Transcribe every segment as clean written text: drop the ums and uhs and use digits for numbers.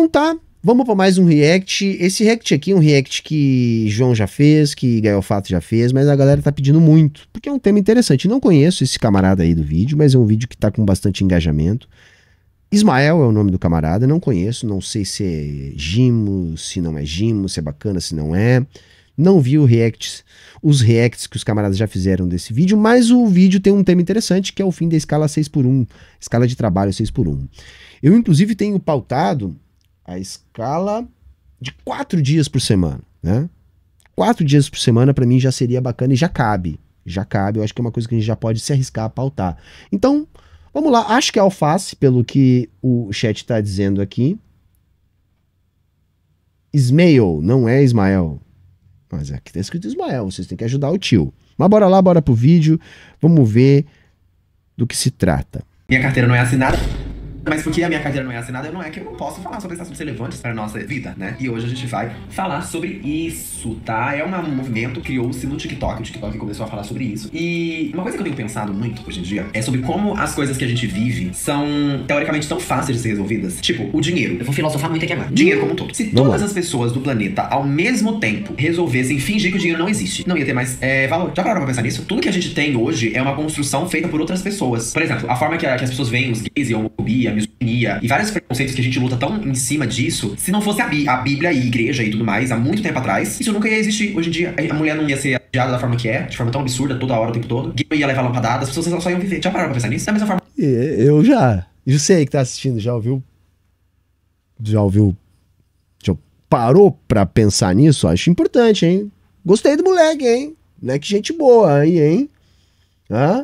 Então tá, vamos para mais um react. Esse react aqui é um react que João já fez, que Gael Fato já fez, mas a galera tá pedindo muito, porque é um tema interessante. Não conheço esse camarada aí do vídeo, mas é um vídeo que tá com bastante engajamento. Ismael é o nome do camarada, não conheço, não sei se é Gimo, se não é Gimo, se é bacana, se não é. Não vi os reacts que os camaradas já fizeram desse vídeo, mas o vídeo tem um tema interessante, que é o fim da escala 6x1, escala de trabalho 6x1. Eu, inclusive, tenho pautado a escala de 4 dias por semana, né? 4 dias por semana, para mim, já seria bacana e já cabe. Já cabe, eu acho que é uma coisa que a gente já pode se arriscar a pautar. Então, vamos lá, acho que é alface, pelo que o chat está dizendo aqui. Ismael, não é Ismael. Mas aqui tá escrito Ismael, vocês têm que ajudar o tio. Mas bora lá, bora pro vídeo, vamos ver do que se trata. Minha carteira não é assinada. Mas porque a minha carteira não é assinada, não é que eu não posso falar sobre esses assuntos relevantes para a nossa vida, né? E hoje a gente vai falar sobre isso, tá? É um movimento que criou-se no TikTok. O TikTok começou a falar sobre isso. E uma coisa que eu tenho pensado muito hoje em dia é sobre como as coisas que a gente vive são, teoricamente, tão fáceis de ser resolvidas. Tipo, o dinheiro. Eu vou filosofar muito aqui agora. Dinheiro como um todo. Se todas as pessoas do planeta, ao mesmo tempo, resolvessem fingir que o dinheiro não existe, não ia ter mais valor. Já pararam pra pensar nisso? Tudo que a gente tem hoje é uma construção feita por outras pessoas. Por exemplo, a forma que as pessoas veem os gays e a homofobia, a misoginia e vários preconceitos que a gente luta tão em cima disso, se não fosse a Bíblia e a igreja e tudo mais, há muito tempo atrás, isso nunca ia existir. Hoje em dia, a mulher não ia ser adiada da forma que é, de forma tão absurda, toda hora, o tempo todo. Gay ia levar lampadada, as pessoas só iam viver. Já pararam pra pensar nisso? Da mesma forma. Eu já. E você aí que tá assistindo, já ouviu? Já parou pra pensar nisso? Acho importante, hein? Gostei do moleque, hein? Moleque, gente boa aí, hein? Hã?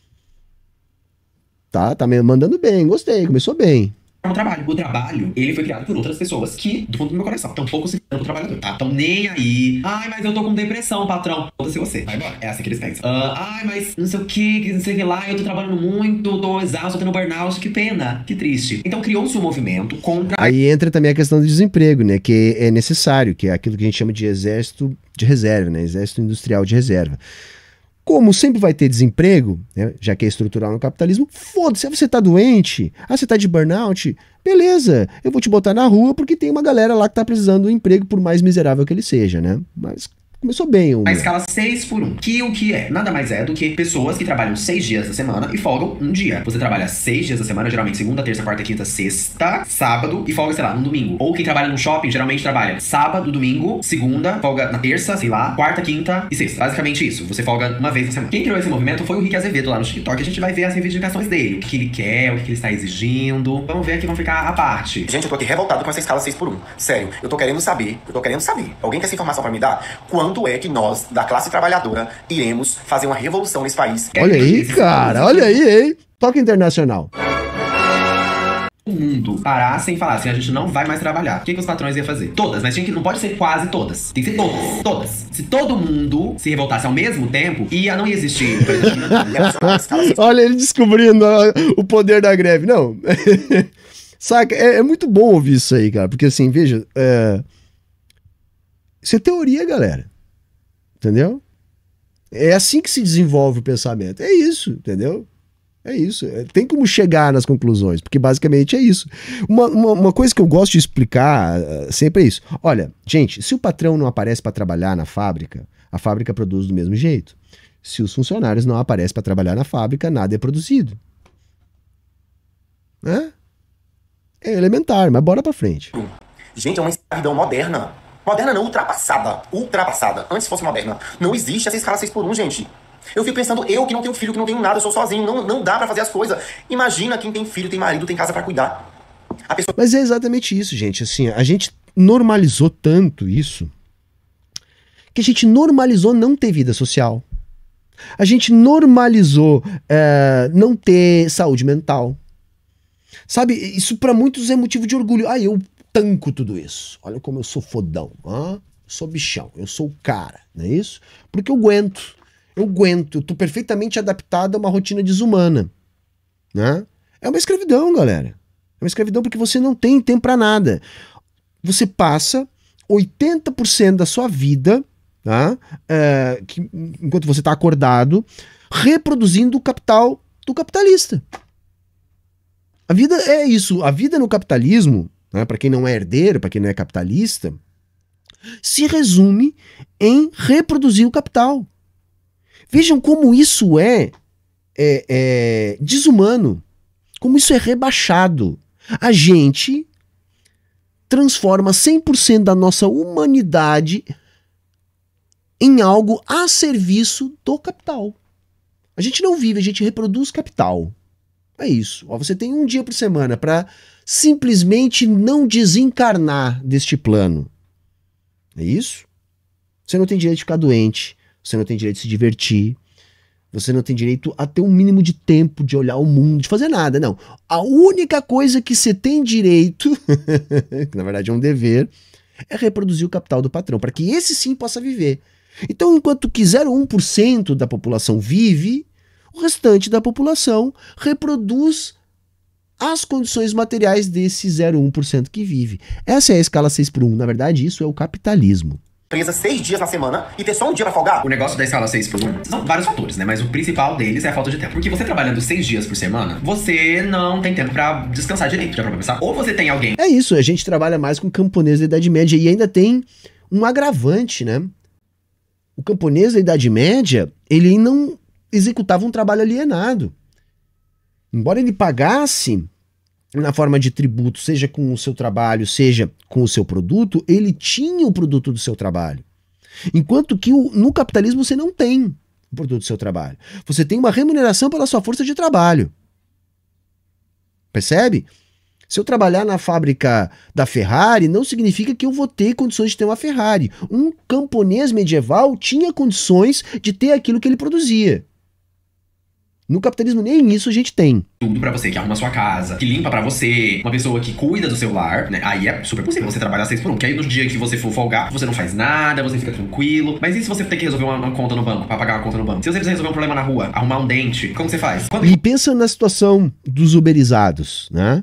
Tá me mandando bem, gostei, começou bem. O trabalho, ele foi criado por outras pessoas que, do fundo do meu coração, tão pouco se pro trabalhador, tá? Tão nem aí. Ai, mas eu tô com depressão, patrão. Foda-se você. Vai embora. É assim que eles pensam. Ai, mas não sei o que, não sei o que lá, eu tô trabalhando muito, tô exausto, tô tendo burnout, que pena, que triste. Então criou-se um movimento contra... Aí entra também a questão do desemprego, né? Que é necessário, que é aquilo que a gente chama de exército de reserva, né? Exército industrial de reserva. Como sempre vai ter desemprego, né, já que é estrutural no capitalismo, foda-se, você tá doente, você tá de burnout, beleza, eu vou te botar na rua porque tem uma galera lá que tá precisando do emprego, por mais miserável que ele seja, né? Mas começou bem. A escala 6x1, que o que é? Nada mais é do que pessoas que trabalham 6 dias da semana e folgam um dia. Você trabalha 6 dias da semana, geralmente segunda, terça, quarta, quinta, sexta, sábado e folga, sei lá, no domingo. Ou quem trabalha no shopping, geralmente trabalha sábado, domingo, segunda, folga na terça, sei lá, quarta, quinta e sexta. Basicamente isso, você folga uma vez na semana. Quem criou esse movimento foi o Rick Azevedo lá no TikTok. A gente vai ver as reivindicações dele, o que ele quer, o que ele está exigindo. Vamos ver aqui, vamos ficar à parte. Gente, eu tô aqui revoltado com essa escala 6x1. Sério, eu tô querendo saber. Alguém quer essa informação pra me dar? Quando é que nós, da classe trabalhadora, iremos fazer uma revolução nesse país? Olha aí, cara, olha aí, hein? Toque internacional. O mundo parassem e falassem, a gente não vai mais trabalhar. O que os patrões iam fazer? Todas, mas não pode ser quase todas. Tem que ser todas. Se todo mundo se revoltasse ao mesmo tempo, não ia existir. Olha ele descobrindo o poder da greve. Não, saca? É muito bom ouvir isso aí, cara, porque assim, veja, isso é teoria, galera. Entendeu? É assim que se desenvolve o pensamento. É isso, entendeu? É isso. Tem como chegar nas conclusões, porque basicamente é isso. Uma coisa que eu gosto de explicar sempre é isso. Olha, gente, se o patrão não aparece para trabalhar na fábrica, a fábrica produz do mesmo jeito. Se os funcionários não aparecem para trabalhar na fábrica, nada é produzido. É elementar, mas bora para frente. Gente, é uma escravidão moderna. Moderna não, ultrapassada. Ultrapassada. Antes fosse moderna. Não existe essa escala 6x1, gente. Eu fico pensando, eu que não tenho filho, que não tenho nada, eu sou sozinho, não dá pra fazer as coisas. Imagina quem tem filho, tem marido, tem casa pra cuidar. Mas é exatamente isso, gente. Assim, a gente normalizou tanto isso que a gente normalizou não ter vida social. A gente normalizou não ter saúde mental. Sabe, isso pra muitos é motivo de orgulho. Eu tanco tudo isso. Olha como eu sou fodão. Eu sou bichão, eu sou o cara, não é isso? Porque eu aguento, eu tô perfeitamente adaptado a uma rotina desumana, né? É uma escravidão, galera. É uma escravidão porque você não tem tempo pra nada. Você passa 80% da sua vida, tá? Enquanto você tá acordado, reproduzindo o capital do capitalista. A vida é isso. A vida no capitalismo né, para quem não é herdeiro, para quem não é capitalista, se resume em reproduzir o capital. Vejam como isso é desumano, como isso é rebaixado. A gente transforma 100% da nossa humanidade em algo a serviço do capital. A gente não vive, a gente reproduz capital. É isso. Ó, você tem um dia por semana para simplesmente não desencarnar deste plano. É isso? Você não tem direito de ficar doente, você não tem direito de se divertir, você não tem direito a ter um mínimo de tempo de olhar o mundo, de fazer nada, não. A única coisa que você tem direito, que na verdade é um dever, é reproduzir o capital do patrão, para que esse sim possa viver. Então, enquanto que 0,1% da população vive, o restante da população reproduz as condições materiais desse 0,1% que vive. Essa é a escala 6/1. Na verdade, isso é o capitalismo. Empresa 6 dias na semana e ter só um dia pra folgar? O negócio da escala 6/1 são vários fatores, né? Mas o principal deles é a falta de tempo. Porque você trabalhando 6 dias por semana, você não tem tempo pra descansar direito, já pra pensar. Ou você tem alguém... É isso, a gente trabalha mais com camponês da Idade Média e ainda tem um agravante, né? O camponês da Idade Média, ele não executava um trabalho alienado. Embora ele pagasse na forma de tributo, seja com o seu trabalho, seja com o seu produto, ele tinha o produto do seu trabalho. Enquanto que no capitalismo você não tem o produto do seu trabalho. Você tem uma remuneração pela sua força de trabalho. Percebe? Se eu trabalhar na fábrica da Ferrari, não significa que eu vou ter condições de ter uma Ferrari. Um camponês medieval tinha condições de ter aquilo que ele produzia. No capitalismo nem isso a gente tem. Tudo pra você, que arruma a sua casa, que limpa pra você, uma pessoa que cuida do seu lar, né? Aí é super possível você trabalhar 6/1, que aí no dia que você for folgar, você não faz nada, você fica tranquilo. Mas e se você tem que resolver uma conta no banco, pra pagar uma conta no banco? Se você precisa resolver um problema na rua, arrumar um dente, como você faz? E pensa na situação dos uberizados, né?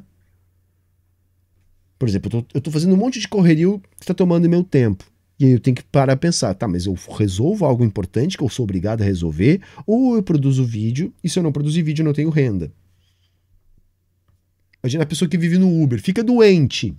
Por exemplo, eu tô fazendo um monte de correria que tá tomando meu tempo. E aí eu tenho que parar a pensar, tá, mas eu resolvo algo importante que eu sou obrigado a resolver, ou eu produzo vídeo, e se eu não produzir vídeo eu não tenho renda. Imagina a pessoa que vive no Uber, fica doente.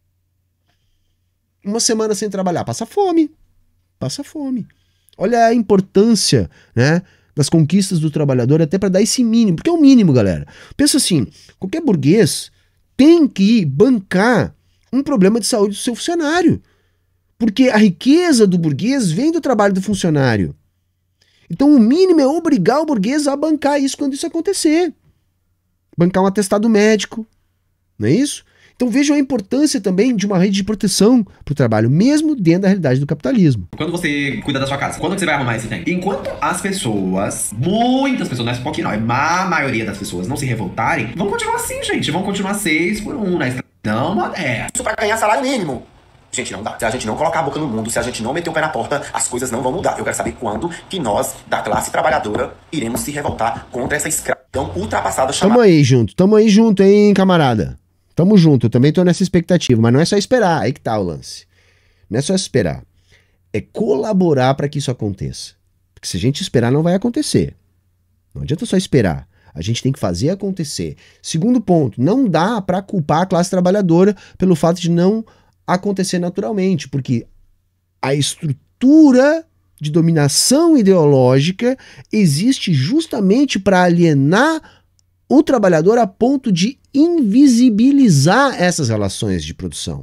Uma semana sem trabalhar, passa fome. Passa fome. Olha a importância, né, das conquistas do trabalhador até para dar esse mínimo, porque é o mínimo, galera. Pensa assim, qualquer burguês tem que bancar um problema de saúde do seu funcionário. Porque a riqueza do burguês vem do trabalho do funcionário. Então o mínimo é obrigar o burguês a bancar isso quando isso acontecer. Bancar um atestado médico, não é isso? Então vejam a importância também de uma rede de proteção para o trabalho, mesmo dentro da realidade do capitalismo. Quando você cuida da sua casa, quando você vai arrumar esse tempo? Enquanto as pessoas, muitas pessoas, não é um pouquinho não, é a maioria das pessoas não se revoltarem, vão continuar assim, gente. Vão continuar 6/1 na escravidão moderna. Isso pra ganhar salário mínimo. Gente, não dá. Se a gente não colocar a boca no mundo, se a gente não meter o pé na porta, as coisas não vão mudar. Eu quero saber quando que nós, da classe trabalhadora, iremos se revoltar contra essa escravidão ultrapassada chamada... Tamo aí junto, hein, camarada? Tamo junto, eu também tô nessa expectativa, mas não é só esperar, aí que tá o lance. Não é só esperar, é colaborar para que isso aconteça. Porque se a gente esperar, não vai acontecer. Não adianta só esperar, a gente tem que fazer acontecer. Segundo ponto, não dá para culpar a classe trabalhadora pelo fato de não acontecer naturalmente, porque a estrutura de dominação ideológica existe justamente para alienar o trabalhador a ponto de invisibilizar essas relações de produção.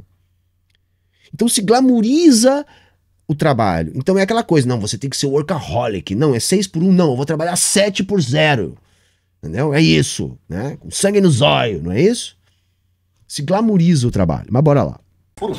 Então se glamoriza o trabalho. Então é aquela coisa, não, você tem que ser workaholic, não, é 6/1, não, eu vou trabalhar 7/0. Entendeu? É isso, né? Com sangue no zóio, não é isso? Se glamoriza o trabalho, mas bora lá.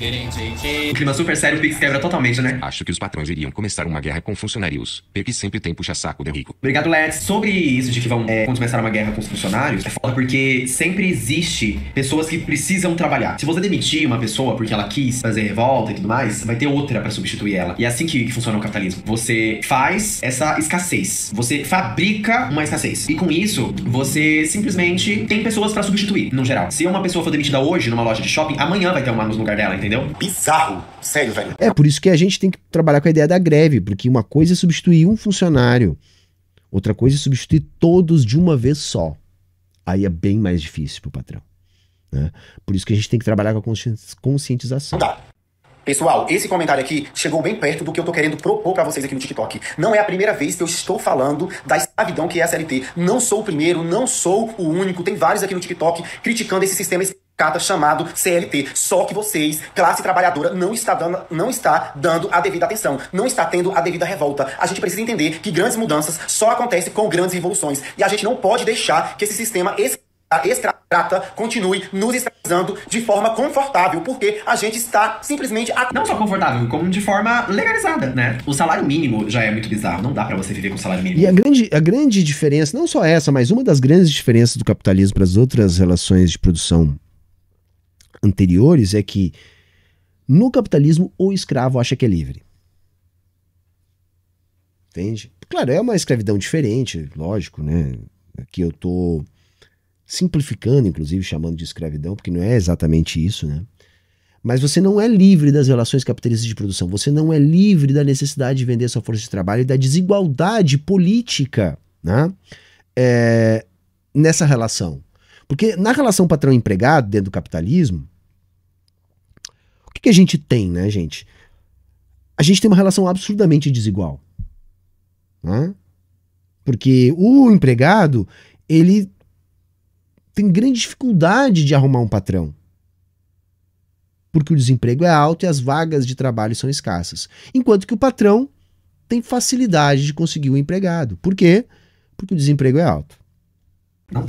Um clima super sério, o Pix quebra totalmente, né? Acho que os patrões iriam começar uma guerra com funcionários, porque sempre tem puxa-saco de rico. Obrigado, Let's. Sobre isso de que vão começar uma guerra com os funcionários, é foda porque sempre existe pessoas que precisam trabalhar. Se você demitir uma pessoa porque ela quis fazer revolta e tudo mais, vai ter outra pra substituir ela. E é assim que funciona o capitalismo. Você faz essa escassez. Você fabrica uma escassez. E com isso, você simplesmente tem pessoas pra substituir, no geral. Se uma pessoa for demitida hoje numa loja de shopping, amanhã vai ter uma no lugar dela, entendeu? Bizarro. Sério, velho. É por isso que a gente tem que trabalhar com a ideia da greve, porque uma coisa é substituir um funcionário, outra coisa é substituir todos de uma vez só. Aí é bem mais difícil pro patrão. né? Por isso que a gente tem que trabalhar com a conscientização. Não dá. Pessoal, esse comentário aqui chegou bem perto do que eu tô querendo propor pra vocês aqui no TikTok. Não é a primeira vez que eu estou falando da escravidão que é a CLT. Não sou o primeiro, não sou o único. Tem vários aqui no TikTok criticando esse sistema escrota chamado CLT. Só que vocês, classe trabalhadora, não está dando a devida atenção. Não está tendo a devida revolta. A gente precisa entender que grandes mudanças só acontecem com grandes revoluções. E a gente não pode deixar que esse sistema escravocrata continue nos escravizando de forma confortável, porque a gente está simplesmente... Não só confortável, como de forma legalizada, né? O salário mínimo já é muito bizarro, não dá pra você viver com o salário mínimo. E a grande diferença, não só essa, mas uma das grandes diferenças do capitalismo para as outras relações de produção anteriores é que no capitalismo o escravo acha que é livre. Entende? Claro, é uma escravidão diferente, lógico, né? Aqui eu tô simplificando, inclusive, chamando de escravidão, porque não é exatamente isso, né? Mas você não é livre das relações capitalistas de produção, você não é livre da necessidade de vender sua força de trabalho e da desigualdade política, né? Nessa relação. Porque na relação patrão-empregado, dentro do capitalismo, o que a gente tem, né, gente? A gente tem uma relação absurdamente desigual, né? Porque o empregado, ele tem grande dificuldade de arrumar um patrão. Porque o desemprego é alto e as vagas de trabalho são escassas. Enquanto que o patrão tem facilidade de conseguir um empregado. Por quê? Porque o desemprego é alto. Não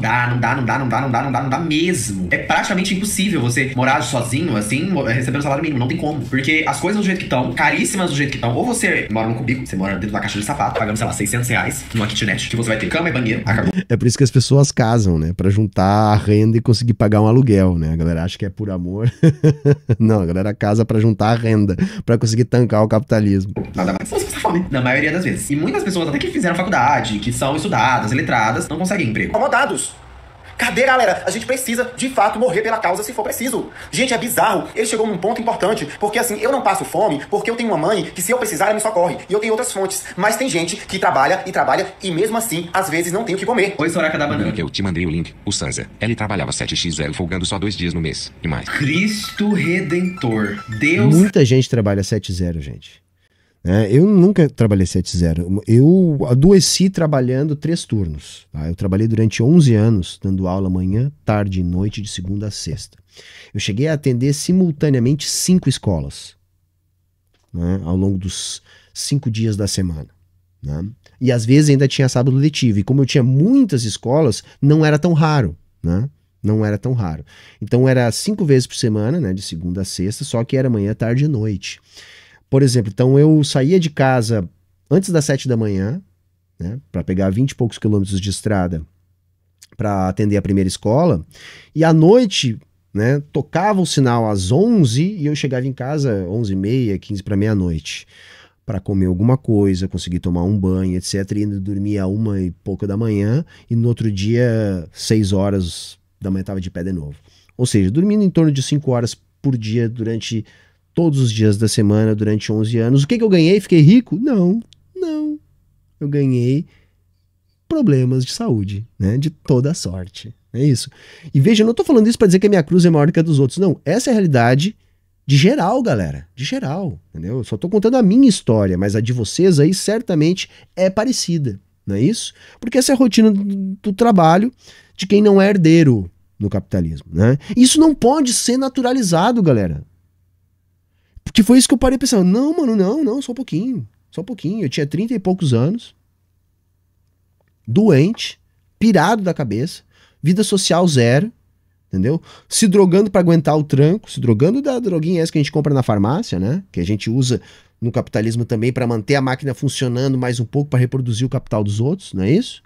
dá mesmo. É praticamente impossível você morar sozinho, assim, recebendo salário mínimo. Não tem como. Porque as coisas do jeito que estão, caríssimas do jeito que estão. Ou você mora num cubículo, você mora dentro da caixa de sapato, pagando, sei lá, R$600 numa kitnet, que você vai ter cama e banheiro. Acabou. É por isso que as pessoas casam, né? Pra juntar a renda e conseguir pagar um aluguel, né? A galera acha que é por amor. Não, a galera casa pra juntar a renda, pra conseguir tancar o capitalismo. Nada mais. Você passa fome, na maioria das vezes. E muitas pessoas até que fizeram faculdade, que são estudadas, letradas, não conseguem emprego. Incomodados. Cadê, galera? A gente precisa, de fato, morrer pela causa se for preciso. Gente, é bizarro. Ele chegou num ponto importante, porque assim, eu não passo fome porque eu tenho uma mãe que se eu precisar, ela me socorre. E eu tenho outras fontes. Mas tem gente que trabalha e mesmo assim, às vezes não tem o que comer. Oi, Soraka da Banana. Eu te mandei o link, o Sansa. Ele trabalhava 7x0 folgando só 2 dias no mês. E mais. Cristo Redentor. Deus... Muita gente trabalha 7-0, gente. Eu nunca trabalhei 7-0. Eu adoeci trabalhando 3 turnos. Tá? Eu trabalhei durante 11 anos, dando aula manhã, tarde e noite, de segunda a sexta. Eu cheguei a atender simultaneamente 5 escolas, né, ao longo dos 5 dias da semana. Né? E às vezes ainda tinha sábado letivo. E como eu tinha muitas escolas, não era tão raro. Né? Não era tão raro. Então era 5 vezes por semana, né, de segunda a sexta, só que era manhã, tarde e noite. Por exemplo, então eu saía de casa antes das 7 da manhã, né, para pegar 20 e poucos quilômetros de estrada para atender a primeira escola, e à noite, né, tocava o sinal às 11 e eu chegava em casa 11h30, 15 para meia-noite, para comer alguma coisa, conseguir tomar um banho, etc, e ainda dormia a 1 e pouca da manhã, e no outro dia, 6 horas da manhã estava de pé de novo. Ou seja, dormindo em torno de 5 horas por dia durante todos os dias da semana, durante 11 anos. O que eu ganhei? Fiquei rico? Não. Eu ganhei problemas de saúde, né? De toda sorte. É isso. E veja, eu não tô falando isso para dizer que a minha cruz é maior do que a dos outros. Não, essa é a realidade de geral, galera. De geral, entendeu? Eu só tô contando a minha história, mas a de vocês aí certamente é parecida, não é isso? Porque essa é a rotina do trabalho de quem não é herdeiro no capitalismo, né? Isso não pode ser naturalizado, galera. Porque foi isso que eu parei pensando. Não, mano, não, só um pouquinho. Eu tinha 30 e poucos anos, doente, pirado da cabeça, vida social zero, entendeu? Se drogando pra aguentar o tranco, se drogando da droguinha essa que a gente compra na farmácia, né? Que a gente usa no capitalismo também pra manter a máquina funcionando mais um pouco pra reproduzir o capital dos outros, não é isso?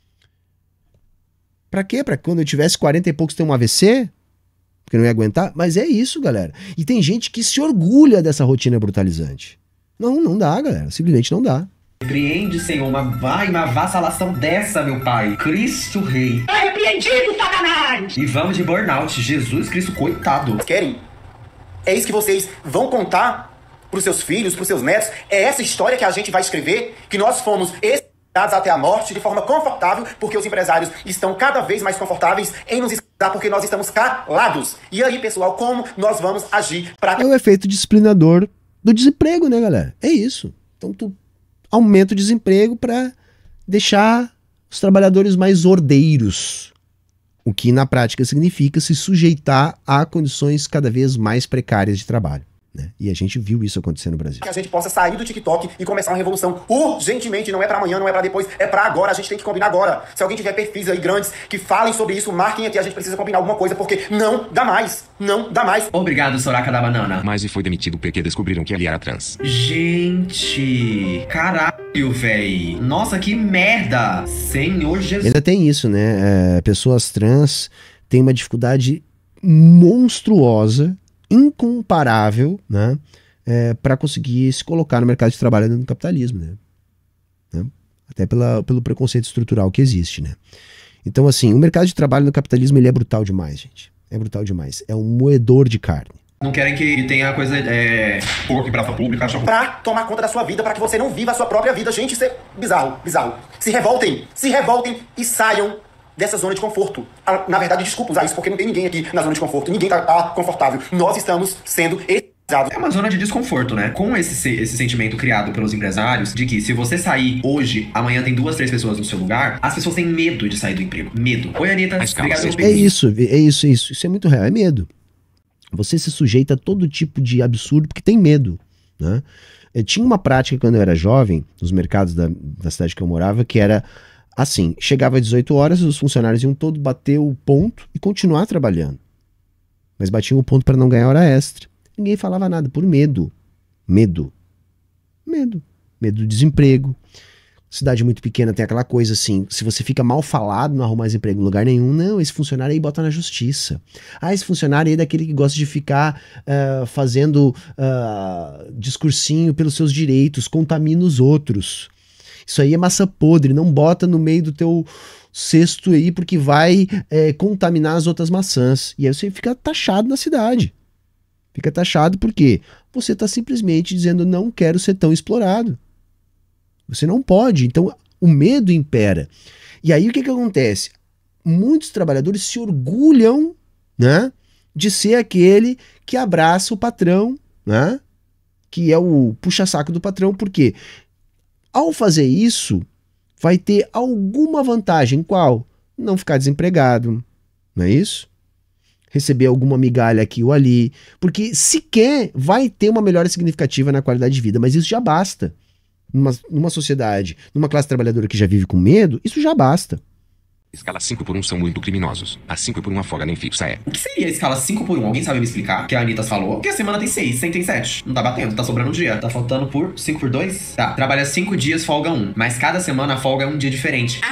Pra quê? Pra quando eu tivesse 40 e poucos ter um AVC? Porque não ia aguentar? Mas é isso, galera. E tem gente que se orgulha dessa rotina brutalizante. Não dá, galera. Simplesmente não dá. Repreende, Senhor, uma vassalação dessa, meu Pai. Cristo Rei. Tá repreendido, Satanás! E vamos de burnout. Jesus Cristo, coitado. Querem? É isso que vocês vão contar pros seus filhos, pros seus netos? É essa história que a gente vai escrever? Que nós fomos até a morte de forma confortável, porque os empresários estão cada vez mais confortáveis em nos escutar, porque nós estamos calados. E aí, pessoal, como nós vamos agir para... É o efeito disciplinador do desemprego, né, galera? É isso. Então tu aumenta o desemprego para deixar os trabalhadores mais ordeiros, o que na prática significa se sujeitar a condições cada vez mais precárias de trabalho, né? E a gente viu isso acontecer no Brasil. Que a gente possa sair do TikTok e começar uma revolução urgentemente, não é pra amanhã, não é pra depois, é pra agora, a gente tem que combinar agora. Se alguém tiver perfis aí grandes que falem sobre isso, marquem aqui, a gente precisa combinar alguma coisa, porque não dá mais, não dá mais. Obrigado, Soraka da Banana. Mas e foi demitido porque descobriram que ele era trans. Gente, caralho, véi. Nossa, que merda. Senhor Jesus. Ainda tem isso, né? Pessoas trans têm uma dificuldade monstruosa, incomparável, né? Para conseguir se colocar no mercado de trabalho no capitalismo, né? Até pelo preconceito estrutural que existe, né? Então, assim, o mercado de trabalho no capitalismo, ele é brutal demais, gente. É brutal demais. É um moedor de carne. Não querem que tenha coisa pouco em praça pública, pra tomar conta da sua vida, pra que você não viva a sua própria vida. Gente, isso é bizarro, bizarro. Se revoltem e saiam dessa zona de conforto. Na verdade, desculpa usar isso, porque não tem ninguém aqui na zona de conforto. Ninguém tá confortável. Nós estamos sendo é uma zona de desconforto, né? Com esse sentimento criado pelos empresários de que se você sair hoje, amanhã tem 2, 3 pessoas no seu lugar, as pessoas têm medo de sair do emprego. Medo. Oi, Anitta. Obrigado pelo É isso. Isso é muito real. É medo. Você se sujeita a todo tipo de absurdo porque tem medo, né? Tinha uma prática quando eu era jovem, nos mercados da cidade que eu morava, que era assim, chegava às 18 horas, os funcionários iam todos bater o ponto e continuar trabalhando. Mas batiam o ponto para não ganhar hora extra. Ninguém falava nada, por medo. Medo do desemprego. Cidade muito pequena tem aquela coisa assim, se você fica mal falado, não arruma mais emprego em lugar nenhum, não, esse funcionário aí bota na justiça. Esse funcionário aí é daquele que gosta de ficar fazendo discursinho pelos seus direitos, contamina os outros. Isso aí é massa podre, não bota no meio do teu cesto aí, porque vai contaminar as outras maçãs. E aí você fica taxado na cidade. Fica taxado porque você está simplesmente dizendo, não quero ser tão explorado. Você não pode. Então, o medo impera. E aí, o que acontece? Muitos trabalhadores se orgulham, né, de ser aquele que abraça o patrão, né, que é o puxa-saco do patrão. Por quê? Ao fazer isso, vai ter alguma vantagem. Qual? Não ficar desempregado. Não é isso? Receber alguma migalha aqui ou ali. Porque sequer vai ter uma melhora significativa na qualidade de vida. Mas isso já basta. Numa sociedade, numa classe trabalhadora que já vive com medo, isso já basta. Escala 5x1 são muito criminosos. A 5x1 a folga nem fixa é. O que seria a escala 5x1? Alguém sabe me explicar? Que a Anitta falou. Porque a semana tem 6, 100 tem 7. Não tá batendo, tá sobrando um dia. Tá faltando por 5x2? Tá, trabalha 5 dias, folga 1. Mas cada semana a folga é um dia diferente.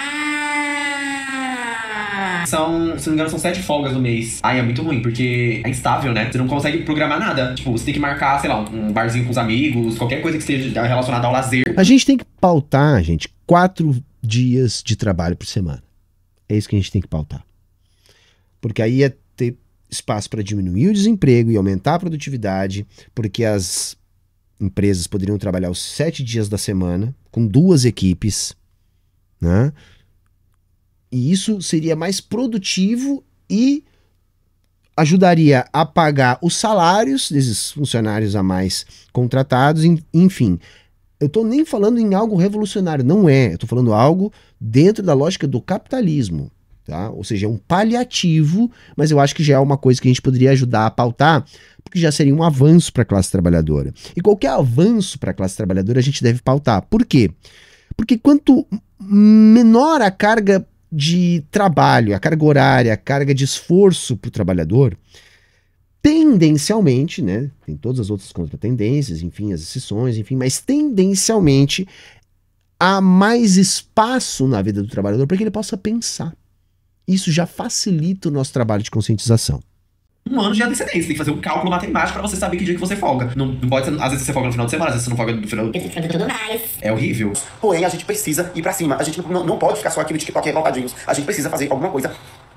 São, se não me engano, são 7 folgas no mês. É muito ruim, porque é instável, né? Você não consegue programar nada. Tipo, você tem que marcar, sei lá, um barzinho com os amigos, qualquer coisa que esteja relacionada ao lazer. A gente tem que pautar, gente, 4 dias de trabalho por semana. É isso que a gente tem que pautar. Porque aí ia ter espaço para diminuir o desemprego e aumentar a produtividade, porque as empresas poderiam trabalhar os 7 dias da semana, com 2 equipes, né? E isso seria mais produtivo e ajudaria a pagar os salários desses funcionários a mais contratados, enfim. Eu tô nem falando em algo revolucionário, não é. Eu tô falando algo dentro da lógica do capitalismo, tá? Ou seja, é um paliativo, mas eu acho que já é uma coisa que a gente poderia ajudar a pautar, porque já seria um avanço para a classe trabalhadora. E qualquer avanço para a classe trabalhadora a gente deve pautar. Por quê? Porque quanto menor a carga de trabalho, a carga horária, a carga de esforço para o trabalhador, tendencialmente, né, tem todas as outras contratendências, enfim, as exceções, enfim, mas tendencialmente há mais espaço na vida do trabalhador para que ele possa pensar. Isso já facilita o nosso trabalho de conscientização. Um ano de antecedência, tem que fazer um cálculo matemático pra você saber que dia que você folga. Não pode ser, às vezes você folga no final de semana, às vezes você não folga no final. Tudo mais. É horrível. Porém, a gente precisa ir pra cima. A gente não pode ficar só aqui no TikTok revoltadinhos. A gente precisa fazer alguma coisa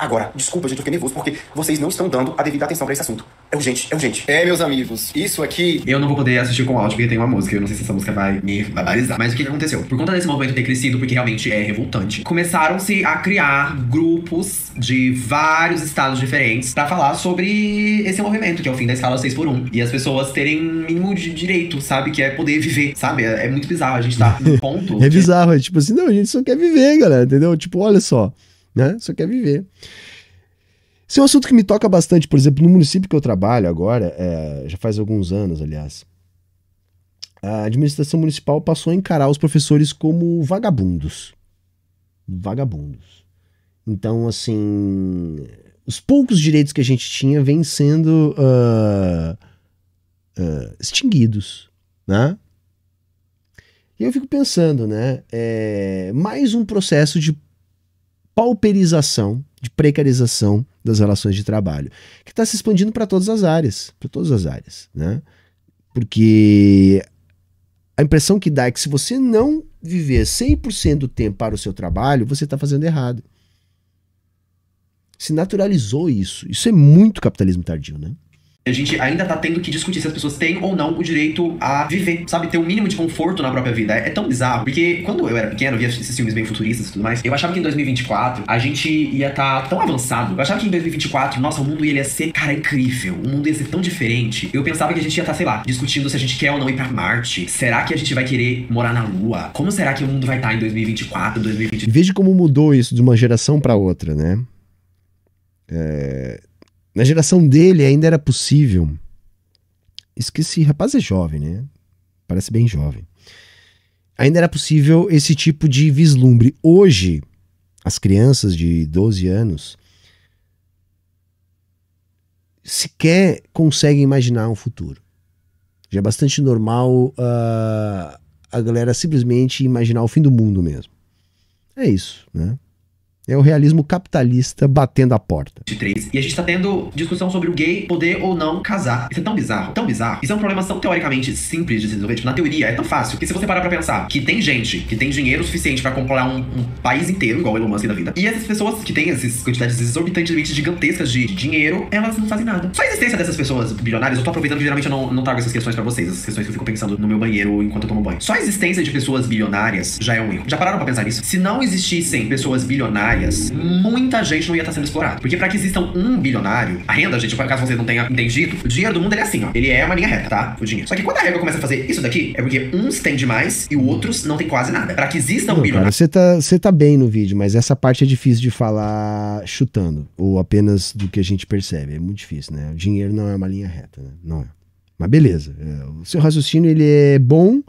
Agora, desculpa, gente, eu fiquei nervoso porque vocês não estão dando a devida atenção pra esse assunto. É urgente, é urgente. Meus amigos, isso aqui... Eu não vou poder assistir com áudio porque tem uma música. Eu não sei se essa música vai me barbarizar. Mas o que aconteceu? Por conta desse movimento ter crescido, porque realmente é revoltante, começaram-se a criar grupos de vários estados diferentes pra falar sobre esse movimento, que é o fim da escala 6x1. E as pessoas terem mínimo de direito, sabe? Que é poder viver, sabe? É muito bizarro. A gente tá num ponto... É bizarro, é tipo assim, não, a gente só quer viver, galera, entendeu? Tipo, olha só, né? Só quer viver. Esse é um assunto que me toca bastante, por exemplo, no município que eu trabalho agora, já faz alguns anos, aliás, a administração municipal passou a encarar os professores como vagabundos. Vagabundos. Então, assim, os poucos direitos que a gente tinha vêm sendo extinguidos, né? E eu fico pensando, né, mais um processo de pauperização, de precarização das relações de trabalho, que está se expandindo para todas as áreas, né? Porque a impressão que dá é que se você não viver 100% do tempo para o seu trabalho, você está fazendo errado. Se naturalizou isso. Isso é muito capitalismo tardio, né? A gente ainda tá tendo que discutir se as pessoas têm ou não o direito a viver, sabe? Ter um mínimo de conforto na própria vida. É tão bizarro, porque quando eu era pequeno, eu via esses filmes bem futuristas e tudo mais, eu achava que em 2024 a gente ia estar tão avançado. Eu achava que em 2024, nossa, o mundo ia ser, cara, incrível. O mundo ia ser tão diferente. Eu pensava que a gente ia estar, sei lá, discutindo se a gente quer ou não ir pra Marte. Será que a gente vai querer morar na Lua? Como será que o mundo vai estar em 2024, 2025? Veja como mudou isso de uma geração para outra, né? Na geração dele ainda era possível. Esse rapaz é jovem, né? Parece bem jovem. Ainda era possível esse tipo de vislumbre. Hoje, as crianças de 12 anos sequer conseguem imaginar um futuro. Já é bastante normal a galera simplesmente imaginar o fim do mundo mesmo. É isso, né? É o realismo capitalista batendo a porta. E a gente tá tendo discussão sobre o gay poder ou não casar. Isso é tão bizarro, tão bizarro. Isso é um problema tão teoricamente simples de se resolver. Tipo, na teoria é tão fácil. Porque se você parar pra pensar que tem gente que tem dinheiro suficiente pra comprar um país inteiro, igual o Elon Musk da vida, e essas pessoas que têm essas quantidades exorbitantemente gigantescas de dinheiro, elas não fazem nada. Só a existência dessas pessoas bilionárias, eu tô aproveitando que geralmente eu não trago essas questões pra vocês, essas questões que eu fico pensando no meu banheiro enquanto eu tomo banho. Só a existência de pessoas bilionárias já é um erro. Já pararam pra pensar nisso? Se não existissem pessoas bilionárias, muita gente não ia estar sendo explorada. Porque pra que existam um bilionário, a renda, gente, caso você não tenha entendido, o dinheiro do mundo ele é assim, ó. Ele é uma linha reta, tá? O dinheiro. Só que quando a régua começa a fazer isso daqui, é porque uns têm demais e outros não tem quase nada. Pra que exista um bilionário... Cara, você tá bem no vídeo, mas essa parte é difícil de falar chutando, ou apenas do que a gente percebe. É muito difícil, né? O dinheiro não é uma linha reta, né? Não é. Mas beleza. O seu raciocínio, ele é bom,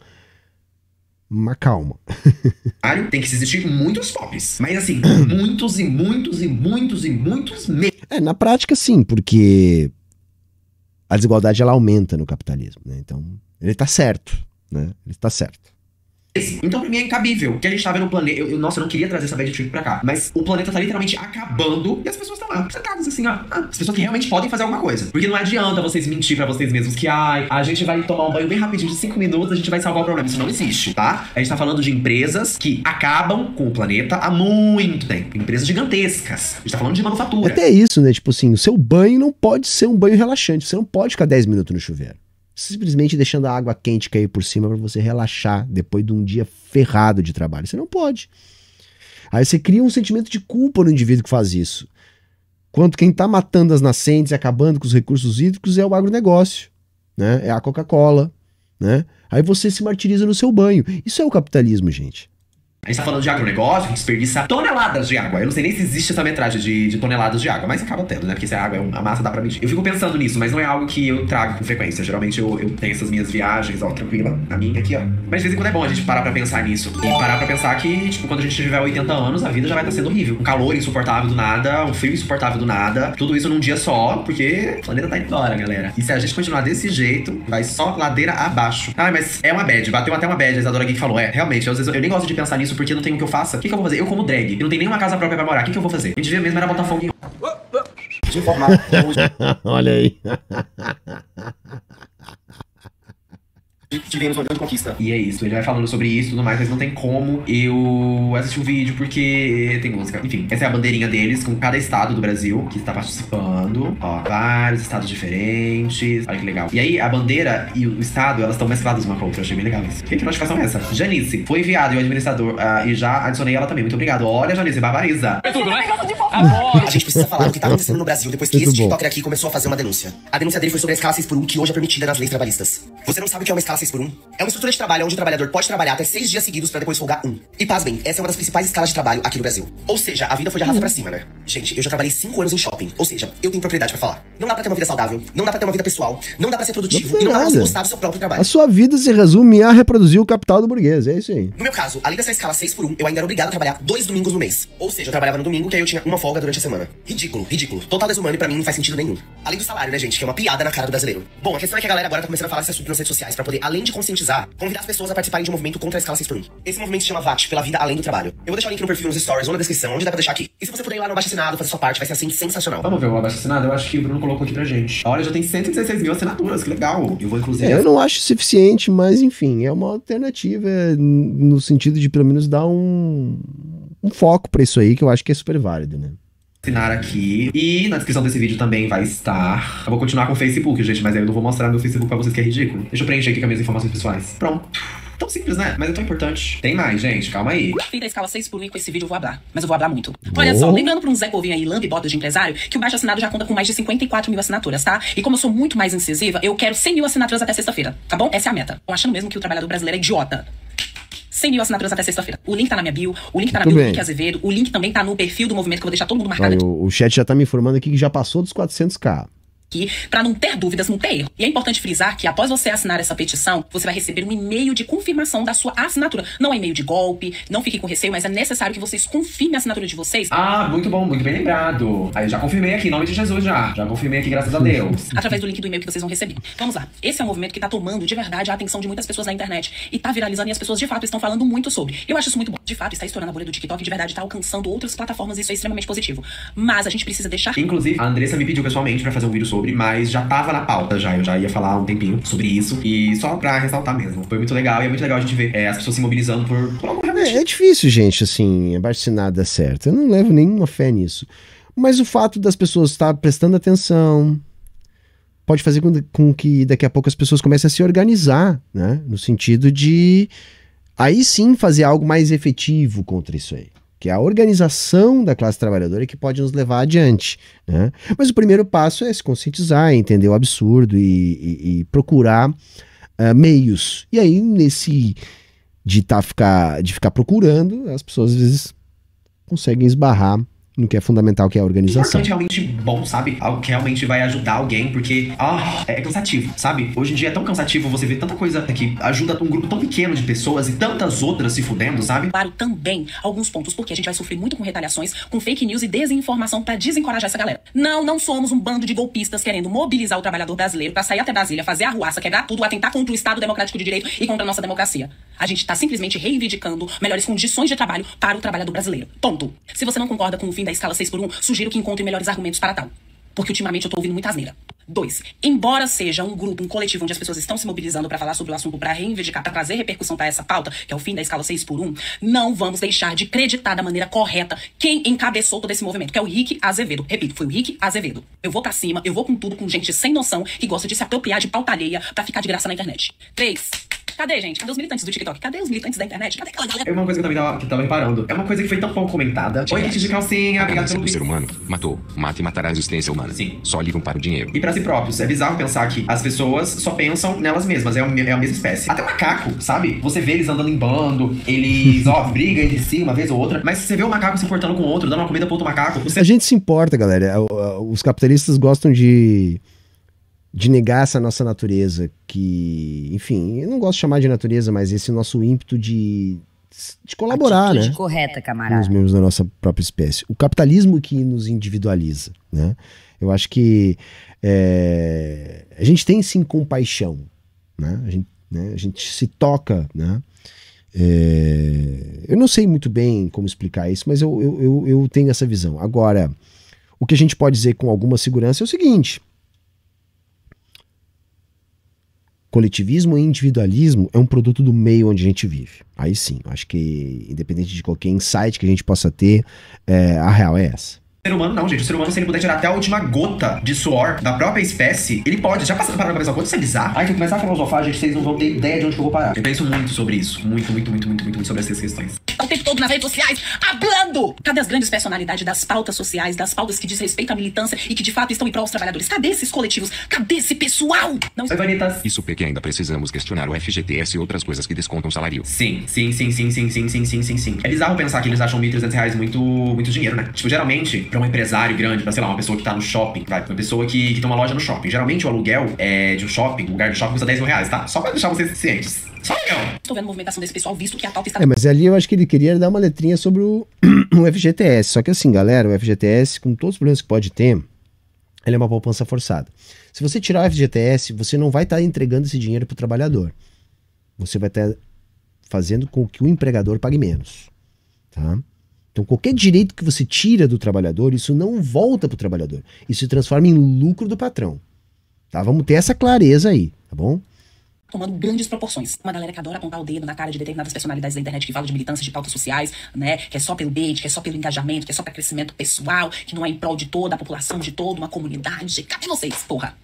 mas calma. Tem que existir muitos pobres. Mas assim, muitos e muitos e muitos e muitos mesmo. Na prática sim, porque a desigualdade ela aumenta no capitalismo, né? Então, ele tá certo, né? Ele tá certo. Então pra mim é incabível que a gente tá vendo o planeta. Nossa, eu não queria trazer essa bad trip pra cá. Mas o planeta tá literalmente acabando e as pessoas estão lá, sentadas assim, ó. As pessoas que realmente podem fazer alguma coisa. Porque não adianta vocês mentir pra vocês mesmos que, a gente vai tomar um banho bem rapidinho de 5 minutos, a gente vai salvar o problema. Isso não existe, tá? A gente tá falando de empresas que acabam com o planeta há muito tempo. Empresas gigantescas. A gente tá falando de manufatura. Até isso, né? Tipo assim, o seu banho não pode ser um banho relaxante. Você não pode ficar 10 minutos no chuveiro. Simplesmente deixando a água quente cair por cima para você relaxar depois de um dia ferrado de trabalho. Você não pode. Aí você cria um sentimento de culpa no indivíduo que faz isso. Quanto quem tá matando as nascentes e acabando com os recursos hídricos é o agronegócio, né? É a Coca-Cola, né? Aí você se martiriza no seu banho. Isso é o capitalismo, gente. A gente tá falando de agronegócio, que desperdiça toneladas de água. Eu não sei nem se existe essa metragem de toneladas de água, mas acaba tendo, né? Porque se a água a massa dá pra medir. Eu fico pensando nisso, mas não é algo que eu trago com frequência. Geralmente eu tenho essas minhas viagens, ó, tranquila. A minha aqui, ó. Mas de vez em quando é bom a gente parar pra pensar nisso. E parar pra pensar que, tipo, quando a gente tiver 80 anos, a vida já vai estar sendo horrível. Um calor insuportável do nada, um frio insuportável do nada. Tudo isso num dia só, porque o planeta tá indo embora, galera. E se a gente continuar desse jeito, vai só ladeira abaixo. Mas é uma bad. Bateu até uma bad, a Isadora Geek falou. Realmente, às vezes eu nem gosto de pensar nisso porque não tem o que eu faça. O que eu vou fazer? Eu como drag. Eu não tenho nenhuma casa própria pra morar. O que eu vou fazer? A gente devia mesmo era botar fogo em... De informar. Olha aí. tivemos uma grande conquista. E é isso, ele vai falando sobre isso e tudo mais, mas não tem como eu assistir o vídeo porque tem música. Enfim, essa é a bandeirinha deles com cada estado do Brasil que está participando. Ó, vários estados diferentes. Olha que legal. E aí, a bandeira e o estado, elas estão mescladas uma com a outra. Eu achei bem legal isso. Que notificação é essa? Janice, foi enviado e o administrador, e já adicionei ela também. Muito obrigado. Olha, Janice, barbariza. É tudo, né? A gente precisa falar do que tá acontecendo no Brasil depois que esse TikToker aqui começou a fazer uma denúncia. A denúncia dele foi sobre a escala 6x1, que hoje é permitida nas leis trabalhistas. Você não sabe o que é uma escala 6x1? É uma estrutura de trabalho onde o trabalhador pode trabalhar até 6 dias seguidos pra depois folgar um. E pasmem, essa é uma das principais escalas de trabalho aqui no Brasil. Ou seja, a vida foi de arrasta pra cima, né? Gente, eu já trabalhei 5 anos em shopping. Ou seja, eu tenho propriedade pra falar. Não dá pra ter uma vida saudável, não dá pra ter uma vida pessoal, não dá pra ser produtivo e não dá pra você gostar do seu próprio trabalho. A sua vida se resume a reproduzir o capital do burguês, é isso aí. No meu caso, além dessa escala 6x1, eu ainda era obrigado a trabalhar 2 domingos no mês. Ou seja, eu trabalhava no domingo, que aí eu tinha uma folga durante a semana. Ridículo, ridículo. Total desumano e pra mim não faz sentido nenhum. Além do salário, né, gente, que é uma piada na cara do brasileiro. Bom, a questão é que a galera agora tá começando a falar desse assunto nas redes sociais pra poder, além de conscientizar, convidar as pessoas a participarem de um movimento contra a escala 6x1. Esse movimento se chama VAT, pela vida além do trabalho. Eu vou deixar o link no perfil, nos stories ou na descrição, onde dá pra deixar aqui. E se você puder ir lá no Abaixo-Assinado, fazer sua parte, vai ser assim sensacional. Vamos ver o abaixo-assinado? Eu acho que o Bruno colocou aqui pra gente. Olha, já tem 116 mil assinaturas, que legal. Eu vou inclusive... Eu não acho suficiente, mas enfim, é uma alternativa no sentido de pelo menos dar um foco pra isso aí, que eu acho que é super válido, né? Assinar aqui. E na descrição desse vídeo também vai estar. Eu vou continuar com o Facebook, gente, mas aí eu não vou mostrar meu Facebook pra vocês, que é ridículo. Deixa eu preencher aqui com as minhas informações pessoais. Pronto. Tão simples, né? Mas é tão importante. Tem mais, gente. Calma aí. Fim da escala 6x1 e com esse vídeo eu vou hablar. Mas eu vou hablar muito. Olha só, lembrando pra um Zé Povinho aí, lambe-botas de empresário, que o Baixo Assinado já conta com mais de 54 mil assinaturas, tá? E como eu sou muito mais incisiva, eu quero 100 mil assinaturas até sexta-feira, tá bom? Essa é a meta. Tô achando mesmo que o trabalhador brasileiro é idiota. 100 mil assinaturas até sexta-feira. O link tá na minha bio, o link tá na bio do Rick Azevedo, o link também tá no perfil do movimento, que eu vou deixar todo mundo marcado aqui. O chat já tá me informando aqui que já passou dos 400k. Pra não ter dúvidas, não ter erro. E é importante frisar que após você assinar essa petição, você vai receber um e-mail de confirmação da sua assinatura. Não é e-mail de golpe, não fiquem com receio, mas é necessário que vocês confirmem a assinatura de vocês. Ah, muito bom, muito bem lembrado. Aí eu já confirmei aqui, em nome de Jesus já. Já confirmei aqui, graças a Deus. Através do link do e-mail que vocês vão receber. Vamos lá. Esse é um movimento que tá tomando de verdade a atenção de muitas pessoas na internet. E tá viralizando e as pessoas de fato estão falando muito sobre. Eu acho isso muito bom. De fato, está estourando a bolha do TikTok e de verdade tá alcançando outras plataformas e isso é extremamente positivo. Mas a gente precisa deixar... Inclusive, a Andressa me pediu pessoalmente pra fazer um vídeo sobre, mas já tava na pauta já. Eu já ia falar um tempinho sobre isso. E só pra ressaltar mesmo. Foi muito legal e é muito legal a gente ver as pessoas se mobilizando por algum realmente. É difícil, gente, assim, abaixo-assinado dar certo. Eu não levo nenhuma fé nisso. Mas o fato das pessoas estar prestando atenção pode fazer com que daqui a pouco as pessoas comecem a se organizar, né? No sentido de aí sim fazer algo mais efetivo contra isso aí. Que é a organização da classe trabalhadora que pode nos levar adiante, né? Mas o primeiro passo é se conscientizar, entender o absurdo e procurar meios. E aí, nesse de ficar procurando, as pessoas às vezes conseguem esbarrar no que é fundamental, que é a organização. Importante, realmente bom, sabe? Algo que realmente vai ajudar alguém, porque é cansativo, sabe? Hoje em dia é tão cansativo você ver tanta coisa que ajuda um grupo tão pequeno de pessoas e tantas outras se fudendo, sabe? Claro, também alguns pontos, porque a gente vai sofrer muito com retaliações, com fake news e desinformação pra desencorajar essa galera. Não somos um bando de golpistas querendo mobilizar o trabalhador brasileiro pra sair até Brasília, fazer arruaça, quebrar tudo, atentar contra o Estado Democrático de Direito e contra a nossa democracia. A gente tá simplesmente reivindicando melhores condições de trabalho para o trabalhador brasileiro. Ponto. Se você não concorda com o fim da escala 6x1, sugiro que encontre melhores argumentos para tal. Porque ultimamente eu tô ouvindo muita asneira. 2. Embora seja um grupo, um coletivo onde as pessoas estão se mobilizando para falar sobre o assunto, para reivindicar, para trazer repercussão para essa pauta, que é o fim da escala 6x1, não vamos deixar de acreditar da maneira correta quem encabeçou todo esse movimento, que é o Rick Azevedo. Repito, foi o Rick Azevedo. Eu vou pra cima, eu vou com tudo, com gente sem noção, que gosta de se apropriar de pauta alheia pra ficar de graça na internet. 3. Cadê, gente? Cadê os militantes do TikTok? Cadê os militantes da internet? Cadê aquela galera? É uma coisa que eu também tava reparando. É uma coisa que foi tão pouco comentada. Oi, kit de calcinha, obrigado pelo O ser humano matou, mata e matará a existência humana. Sim. Só ligam para o dinheiro. E pra si próprios. É bizarro pensar que as pessoas só pensam nelas mesmas. É a mesma espécie. Até o macaco, sabe? Você vê eles andando em bando, eles, brigam entre si uma vez ou outra. Mas você vê o macaco se importando com o outro, dando uma comida pro outro macaco. A gente se importa, galera. Os capitalistas gostam de negar essa nossa natureza, que, enfim, eu não gosto de chamar de natureza, mas esse nosso ímpeto de colaborar, atitude, né? Correta, Com camarada. os membros da nossa própria espécie. O capitalismo que nos individualiza, né? Eu acho que a gente tem sim compaixão, né? A gente se toca, né? Eu não sei muito bem como explicar isso, mas eu tenho essa visão. Agora, o que a gente pode dizer com alguma segurança é o seguinte: coletivismo e individualismo é um produto do meio onde a gente vive. Aí sim, acho que independente de qualquer insight que a gente possa ter, a real é essa. Ser humano não, gente. O ser humano, se ele puder tirar até a última gota de suor da própria espécie, ele pode. Já passando para a cabeça, quanto isso é bizarro? Ai, se eu começar a filosofar, gente, vocês não vão ter ideia de onde que eu vou parar. Eu penso muito sobre isso. Muito sobre essas questões. O tempo todo nas redes sociais, hablando! Cadê as grandes personalidades das pautas sociais, das pautas que diz respeito à militância e que de fato estão em prol dos trabalhadores? Cadê esses coletivos? Cadê esse pessoal? Não... Oi, Vanitas. Isso porque ainda precisamos questionar o FGTS e outras coisas que descontam salário. Sim. É bizarro pensar que eles acham R$ 1.300 muito dinheiro, né? Tipo, geralmente, pra um empresário grande, pra, sei lá, uma pessoa que tá no shopping, vai, uma pessoa que tem uma loja no shopping. Geralmente o aluguel de um shopping, um lugar de shopping custa R$ 10.000, tá? Só pra deixar vocês cientes. Só legal. Estou vendo a movimentação desse pessoal, visto que a pauta está... Mas ali eu acho que ele queria dar uma letrinha sobre o FGTS. Só que assim, galera, o FGTS, com todos os problemas que pode ter, ele é uma poupança forçada. Se você tirar o FGTS, você não vai estar entregando esse dinheiro pro trabalhador. Você vai estar fazendo com que o empregador pague menos. Tá? Então, qualquer direito que você tira do trabalhador, isso não volta pro trabalhador. Isso se transforma em lucro do patrão. Tá? Vamos ter essa clareza aí, tá bom? Tomando grandes proporções. Uma galera que adora apontar o dedo na cara de determinadas personalidades da internet que falam de militância de pautas sociais, né? Que é só pelo bait, que é só pelo engajamento, que é só pra crescimento pessoal, que não é em prol de toda a população, de toda uma comunidade. Cadê vocês, porra?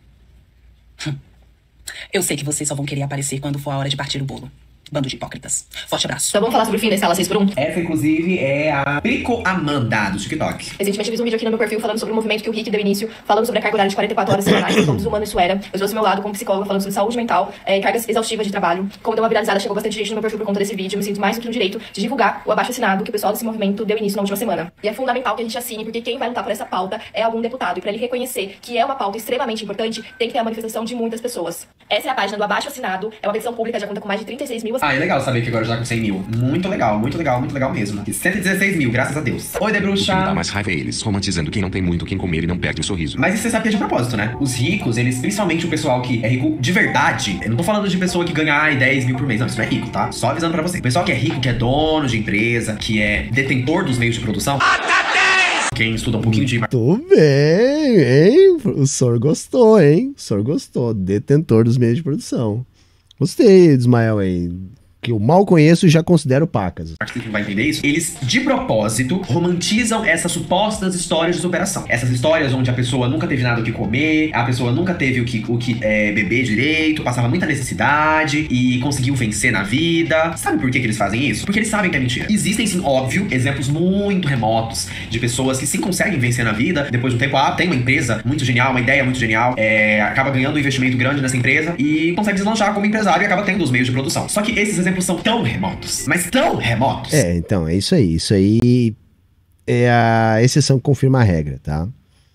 Eu sei que vocês só vão querer aparecer quando for a hora de partir o bolo. Bando de hipócritas. Forte abraço. Então vamos falar sobre o fim da escala 6x1? Essa, inclusive, é a Prico Amanda do TikTok. Recentemente eu fiz um vídeo aqui no meu perfil falando sobre o movimento que o Rick deu início, falando sobre a carga horária de 44 horas semanais, quão desumano isso era. Eu trouxe meu lado como psicóloga falando sobre saúde mental, cargas exaustivas de trabalho. Como deu uma viralizada, chegou bastante gente no meu perfil por conta desse vídeo. Eu me sinto mais do que no direito de divulgar o abaixo-assinado que o pessoal desse movimento deu início na última semana. E é fundamental que a gente assine, porque quem vai lutar por essa pauta é algum deputado. E pra ele reconhecer que é uma pauta extremamente importante, tem que ter a manifestação de muitas pessoas. Essa é a página do abaixo-assinado, é uma petição pública, já conta com mais de 36 mil... Ah, é legal saber que agora já com 100 mil. Muito legal mesmo. E 116 mil, graças a Deus. Oi, O que me dá Debruxa. mais raiva é eles romantizando quem não tem muito quem comer e não perde o sorriso. Mas isso você sabe que é de propósito, né? Os ricos, eles, principalmente o pessoal que é rico de verdade, eu não tô falando de pessoa que ganha 10 mil por mês, não, isso não é rico, tá? Só avisando pra você. O pessoal que é rico, que é dono de empresa, que é detentor dos meios de produção. Quem estuda um pouquinho de... Tô bem, hein? O senhor gostou, hein? O senhor gostou. Detentor dos meios de produção. Gostei, Ismael aí. Que eu mal conheço e já considero pacas. Acho que você não vai entender isso. Eles, de propósito, romantizam essas supostas histórias de superação. Essas histórias onde a pessoa nunca teve nada o que comer, a pessoa nunca teve o que beber direito, passava muita necessidade e conseguiu vencer na vida. Sabe por que eles fazem isso? Porque eles sabem que é mentira. Existem, sim, óbvio, exemplos muito remotos de pessoas que sim conseguem vencer na vida. Depois de um tempo, tem uma empresa muito genial, uma ideia muito genial, acaba ganhando um investimento grande nessa empresa e consegue deslanchar como empresário e acaba tendo os meios de produção. Só que esses exemplos são tão remotos, mas tão remotos. Então, é isso aí. Isso aí é a exceção que confirma a regra, tá?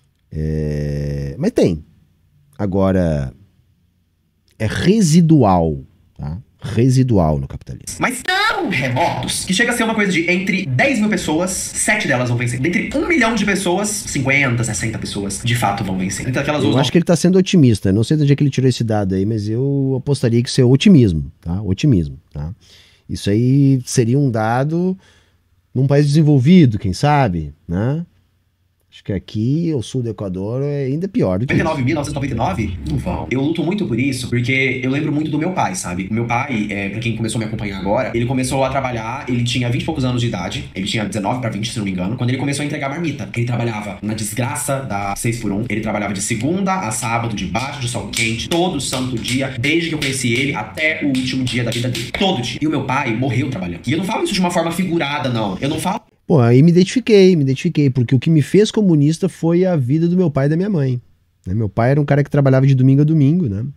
Mas tem. Agora, é residual, tá? Residual no capitalismo. Mas tão remotos que chega a ser uma coisa de entre 10 mil pessoas, 7 delas vão vencer. Dentre 1 milhão de pessoas, 50, 60 pessoas de fato vão vencer. Entre aquelas eu acho que ele tá sendo otimista. Não sei de onde é que ele tirou esse dado aí, mas eu apostaria que isso é otimismo, tá? Otimismo, tá? Isso aí seria um dado num país desenvolvido, quem sabe, né? Acho que aqui, ao sul do Equador, é ainda pior do que 99.999? Não vão. Eu luto muito por isso, porque eu lembro muito do meu pai, sabe? O meu pai, pra quem começou a me acompanhar agora, ele começou a trabalhar, ele tinha 20 e poucos anos de idade, ele tinha 19 pra 20, se não me engano, quando ele começou a entregar marmita. Ele trabalhava na desgraça da 6x1, ele trabalhava de segunda a sábado, debaixo de sol quente, todo santo dia, desde que eu conheci ele até o último dia da vida dele. Todo dia. E o meu pai morreu trabalhando. E eu não falo isso de uma forma figurada, não. Eu não falo... Pô, aí me identifiquei, porque o que me fez comunista foi a vida do meu pai e da minha mãe. Meu pai era um cara que trabalhava de domingo a domingo, né?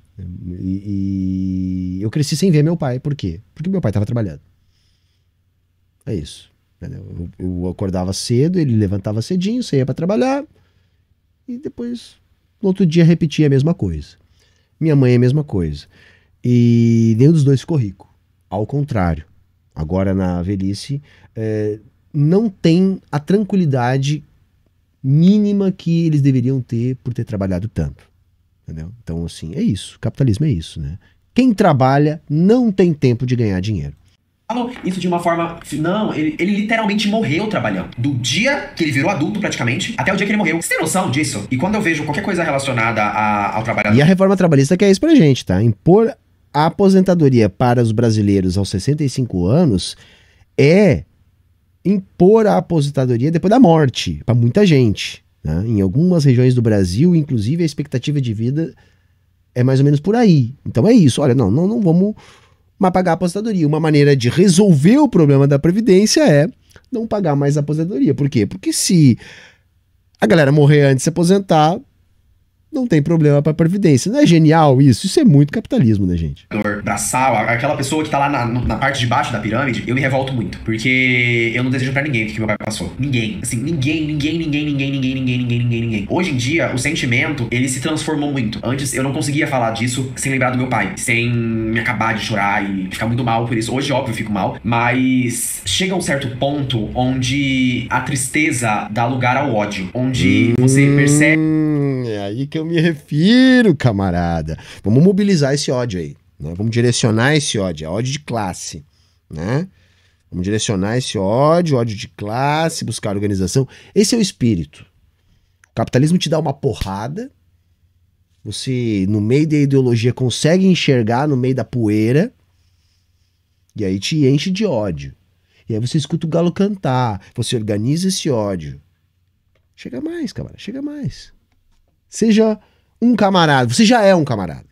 E eu cresci sem ver meu pai. Por quê? Porque meu pai estava trabalhando. É isso. Eu acordava cedo, ele levantava cedinho, saía para trabalhar e depois, no outro dia, repetia a mesma coisa. Minha mãe é a mesma coisa. E nenhum dos dois ficou rico. Ao contrário. Agora, na velhice... não tem a tranquilidade mínima que eles deveriam ter por ter trabalhado tanto, entendeu? Então, assim, é isso. Capitalismo é isso, né? Quem trabalha não tem tempo de ganhar dinheiro. falo isso de uma forma... Não, ele literalmente morreu trabalhando. Do dia que ele virou adulto, praticamente, até o dia que ele morreu. Você tem noção disso? E quando eu vejo qualquer coisa relacionada ao trabalhador... E a reforma trabalhista quer isso pra gente, tá? Impor a aposentadoria para os brasileiros aos 65 anos é impor a aposentadoria depois da morte, pra muita gente, né? Em algumas regiões do Brasil, inclusive, a expectativa de vida é mais ou menos por aí. Então é isso. Olha, não vamos... mas pagar a aposentadoria. Uma maneira de resolver o problema da Previdência é não pagar mais a aposentadoria. Por quê? Porque se a galera morrer antes de se aposentar, não tem problema pra Previdência. Não é genial isso? Isso é muito capitalismo, né, gente? Braçal, aquela pessoa que tá lá na parte de baixo da pirâmide, eu me revolto muito. Porque eu não desejo pra ninguém o que meu pai passou. Ninguém. Assim, ninguém. Hoje em dia, o sentimento, ele se transformou muito. Antes, eu não conseguia falar disso sem lembrar do meu pai. Sem me acabar de chorar e ficar muito mal por isso. Hoje, óbvio, eu fico mal. Mas chega um certo ponto onde a tristeza dá lugar ao ódio. Onde você percebe... É aí que eu me refiro, camarada. Vamos mobilizar esse ódio aí, né? Vamos direcionar esse ódio, é ódio de classe, né? Vamos direcionar esse ódio de classe, buscar organização. Esse é o espírito. O capitalismo te dá uma porrada, você, no meio da ideologia, consegue enxergar no meio da poeira, e aí te enche de ódio. E aí você escuta o galo cantar, você organiza esse ódio. Chega mais, camarada, chega mais. Seja um camarada. Você já é um camarada.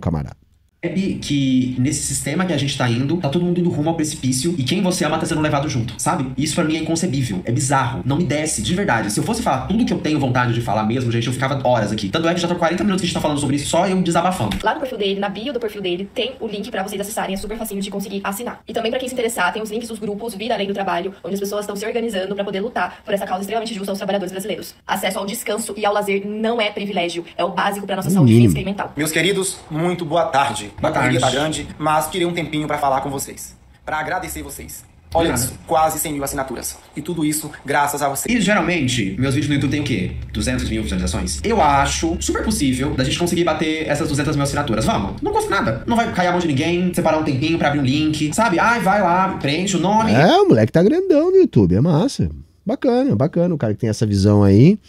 Que nesse sistema que a gente tá indo, tá todo mundo indo rumo ao precipício e quem você ama tá sendo levado junto, sabe? Isso pra mim é inconcebível, é bizarro, não me desce, de verdade. Se eu fosse falar tudo que eu tenho vontade de falar mesmo, gente, eu ficava horas aqui. Tanto é que já tô 40 minutos que a gente tá falando sobre isso, só eu desabafando. Lá no perfil dele, na bio do perfil dele, tem o link pra vocês acessarem, é super facinho de conseguir assinar. E também pra quem se interessar, tem os links dos grupos Vida Além do Trabalho, onde as pessoas estão se organizando pra poder lutar por essa causa extremamente justa aos trabalhadores brasileiros. Acesso ao descanso e ao lazer não é privilégio, é o básico pra nossa saúde física e mental. Meus queridos, muito boa tarde. Boa tarde. Tá grande, mas tirei um tempinho pra falar com vocês. Pra agradecer vocês. Olha isso, quase 100 mil assinaturas. E tudo isso graças a vocês. E geralmente, meus vídeos no YouTube tem o quê? 200 mil visualizações? Eu acho super possível da gente conseguir bater essas 200 mil assinaturas. Vamos, não custa nada. Não vai cair a mão de ninguém, separar um tempinho pra abrir um link, sabe? Ai, vai lá, preenche o nome. É, o moleque tá grandão no YouTube, é massa. Bacana o cara que tem essa visão aí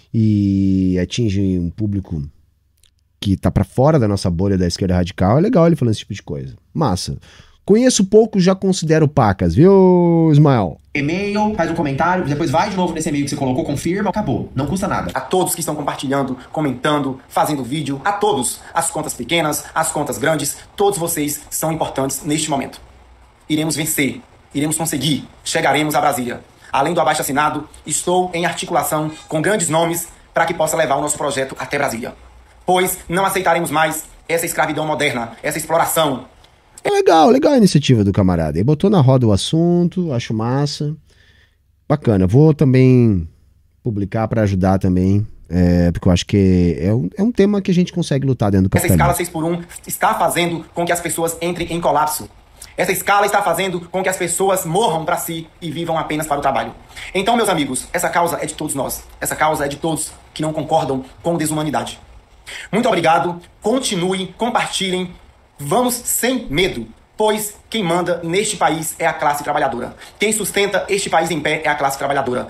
e atinge um público que tá pra fora da nossa bolha da esquerda radical. É legal ele falando esse tipo de coisa. Massa. Conheço pouco, já considero pacas, viu, Ismael? E-mail, faz um comentário, depois vai de novo nesse e-mail que você colocou, confirma, acabou. Não custa nada. A todos que estão compartilhando, comentando, fazendo vídeo, a todos, as contas pequenas, as contas grandes, todos vocês são importantes neste momento. Iremos vencer, iremos conseguir, chegaremos a Brasília. Além do abaixo-assinado, estou em articulação com grandes nomes para que possa levar o nosso projeto até Brasília. Pois não aceitaremos mais essa escravidão moderna, essa exploração. É legal a iniciativa do camarada. Ele botou na roda o assunto, acho massa. Bacana. Vou também publicar para ajudar também, porque eu acho que é um tema que a gente consegue lutar dentro do capitalismo. Essa escala 6x1 está fazendo com que as pessoas entrem em colapso. Essa escala está fazendo com que as pessoas morram para si e vivam apenas para o trabalho. Então, meus amigos, essa causa é de todos nós. Essa causa é de todos que não concordam com desumanidade. Muito obrigado. Continuem, compartilhem. Vamos sem medo, pois quem manda neste país é a classe trabalhadora. Quem sustenta este país em pé é a classe trabalhadora.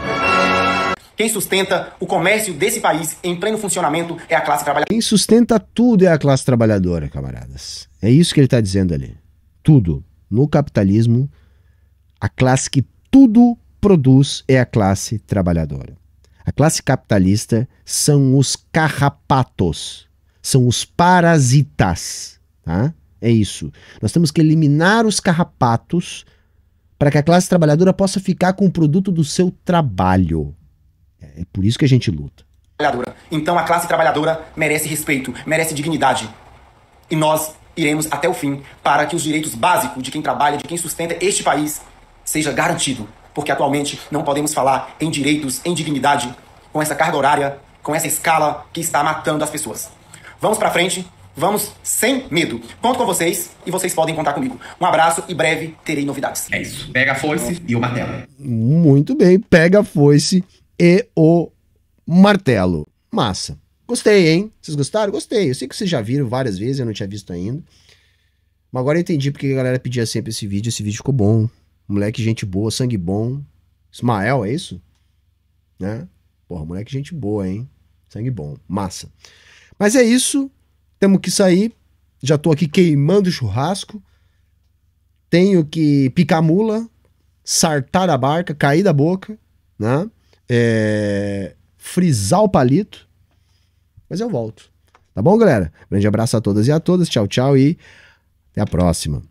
Quem sustenta o comércio desse país em pleno funcionamento é a classe trabalhadora. Quem sustenta tudo é a classe trabalhadora, camaradas. É isso que ele está dizendo ali. Tudo. No capitalismo, a classe que tudo produz é a classe trabalhadora. A classe capitalista são os carrapatos, são os parasitas. Tá? É isso. Nós temos que eliminar os carrapatos para que a classe trabalhadora possa ficar com o produto do seu trabalho. É por isso que a gente luta. Então a classe trabalhadora merece respeito, merece dignidade. E nós iremos até o fim para que os direitos básicos de quem trabalha, de quem sustenta este país, seja garantido. Porque atualmente não podemos falar em direitos, em dignidade, com essa carga horária, com essa escala que está matando as pessoas. Vamos para frente. Vamos sem medo. Conto com vocês e vocês podem contar comigo. Um abraço e breve terei novidades. É isso. Pega a foice e o martelo. Muito bem. Pega a foice e o martelo. Massa. Gostei, hein? Vocês gostaram? Gostei. Eu sei que vocês já viram várias vezes, eu não tinha visto ainda. Mas agora eu entendi porque a galera pedia sempre esse vídeo. Esse vídeo ficou bom. Moleque, gente boa, sangue bom. Ismael, é isso? Né? Porra, moleque, gente boa, hein? Sangue bom. Massa. Mas é isso. Temos que sair. Já tô aqui queimando o churrasco. Tenho que picar mula, sartar a barca, cair da boca, né? Frisar o palito. Mas eu volto. Tá bom, galera? Grande abraço a todas e a todas. Tchau, tchau e até a próxima.